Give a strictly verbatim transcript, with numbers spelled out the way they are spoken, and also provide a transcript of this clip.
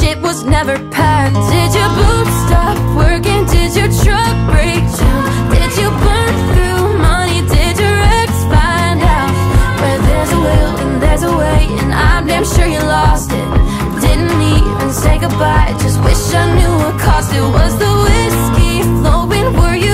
it was never packed? Did your boots stop working? Did your truck break